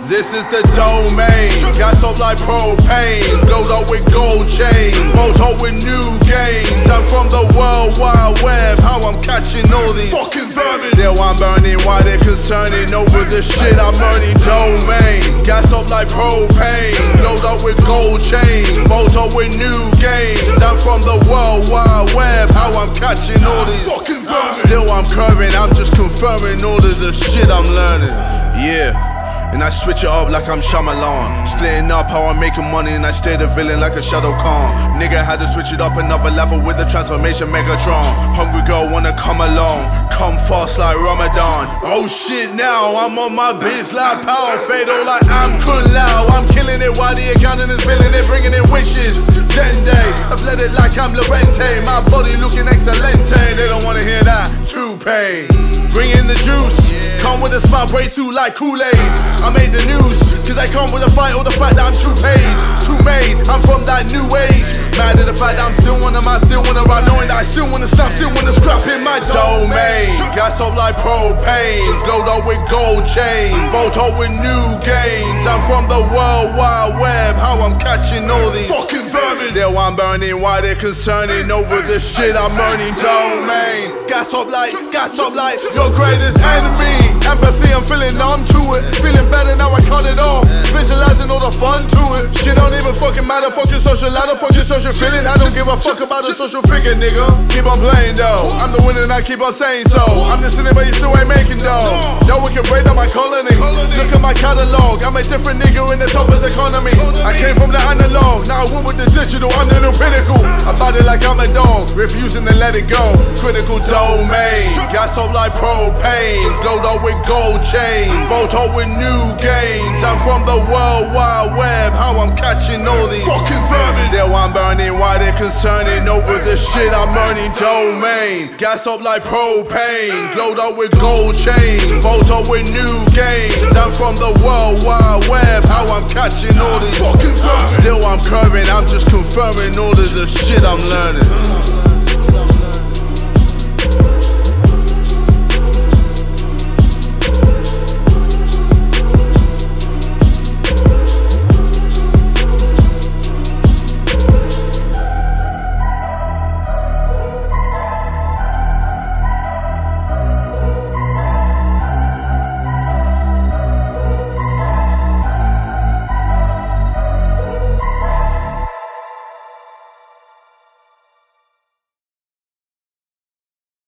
This is the domain, gas up like propane, glowed up with gold chains, photo with new gains. I'm from the World Wide Web, how I'm catching all these fucking vermin. Still I'm burning, why they're concerning over the shit I'm earning. Domain, gas up like propane, glowed up with gold chains, photo with new gains. I'm from the World Wide Web, how I'm catching all these fucking vermin. Still I'm curving, I'm just confirming all of the shit I'm learning. Yeah. And I switch it up like I'm Shyamalan, splitting up how I'm making money, and I stay the villain like a Shadow Khan. Nigga had to switch it up another level with the transformation Megatron. Hungry girl wanna come along, come fast like Ramadan. Oh shit, now I'm on my bitch like Power Fatal like I'm Kun Lao. I'm killing it while the accountant is billing it, bringing in wishes. Dende, I've let it like I'm Lorente, my body looking excelente. They don't wanna hear that, toupee. Bring in the juice, come with a smile, break through like Kool-Aid. I made the news, cause I come with a fight or the fact that I'm too paid, too made. I'm from that new age, mad at the fact that I'm still one of my, still wanna ride, knowing that I still wanna snap, still wanna scrap in my domain. Gas up like propane, glowed up with gold chains, photo with new gains. I'm from the World Wide Web, how I'm catching all these fucking vermin. Still I'm burning, why they're concerning over the shit I'm earning. Domain, gas up like your greatest enemy. Empathy, I'm feeling numb to it, feeling better now I cut it off, visualizing all the fun to it. Shit don't even fucking matter, fuck your social ladder, fuck your social feeling. I don't give a fuck about a social figure, nigga. Keep on playing though, I'm the winner and I keep on saying so. I'm listening but you still ain't making dough. No one can break down my colony. Look at my catalog, I'm a different nigga in the toughest economy. I came from the analog, now I went with the digital, I'm the new pinnacle. I bought it like I'm a dog, refusing to let it go. Critical domain, gas up like propane, glowed up with gold chains, photo with new gains. I'm from the World Wide Web, how I'm catching all these fucking vermin. Still I'm burning, why they're concerning over the shit I'm earning. Domain, gas up like propane, glowed up with gold chains, photo with new gains. I'm from the World Wide Web, how I'm catching all these fucking vermin. Still I'm curving, I'm just confirming all of the shit I'm learning.